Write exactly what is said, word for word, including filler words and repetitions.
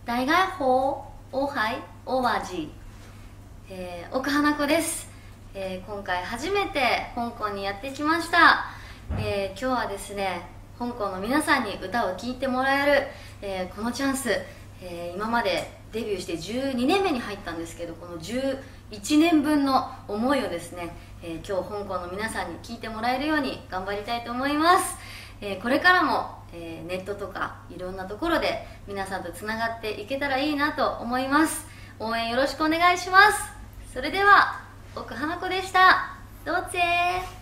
大概ほうおはいおわじ、えー、奥花子です、えー、今回初めて香港にやってきました、えー、今日はですね香港の皆さんに歌を聴いてもらえる、えー、このチャンス、えー、今までデビューしてじゅうにねんめに入ったんですけど、このじゅういちねんぶんの思いをですね、えー、今日香港の皆さんに聴いてもらえるように頑張りたいと思います、えー、これからも、えー、ネットとかいろんなところで皆さんとつながっていけたらいいなと思います。応援よろしくお願いします。それでは奥花子でした。どうぜー。